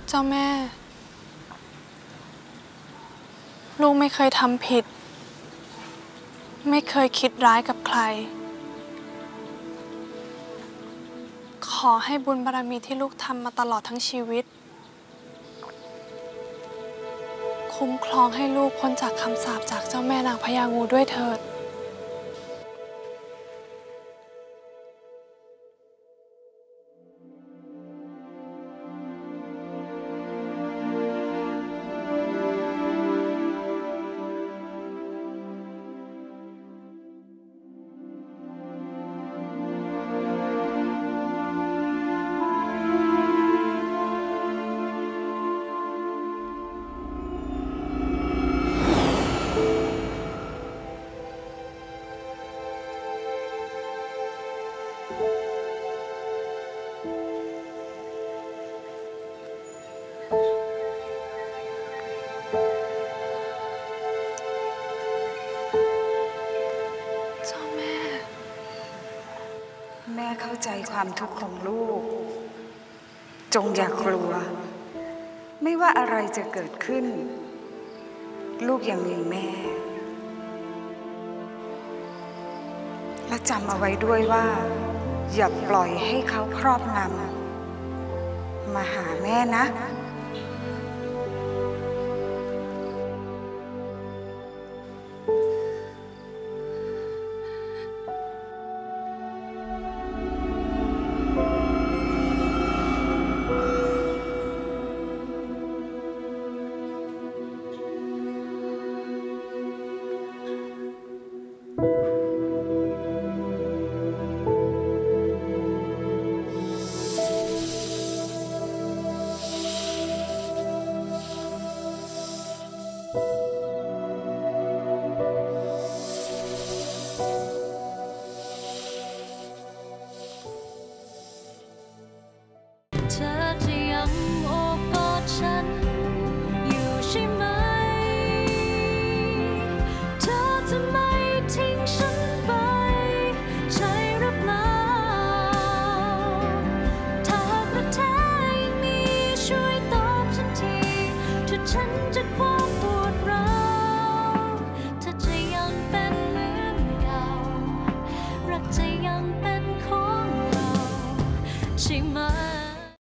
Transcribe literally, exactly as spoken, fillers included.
เจ้าแม่ลูกไม่เคยทำผิดไม่เคยคิดร้ายกับใครขอให้บุญบารมีที่ลูกทำมาตลอดทั้งชีวิตคุ้มครองให้ลูกพ้นจากคำสาปจากเจ้าแม่นางพญางูด้วยเถิดแม่เข้าใจความทุกข์ของลูกจงอย่ากลัวไม่ว่าอะไรจะเกิดขึ้นลูกยังมีแม่และจำเอาไว้ด้วยว่าอย่าปล่อยให้เขาครอบงำมาหาแม่นะเธอจะยังโอบกอดฉันอยู่ใช่ไหมเธอจะไม่ทิ้งฉันไปใช่หรือเปล่าถ้าหากว่าแท้ยังมีช่วยตอบฉันทีถ้าฉันจะความปวดร้าวเธอจะยังเป็นเหมือนเก่ารักจะยังเป็นของเราใช่ไหม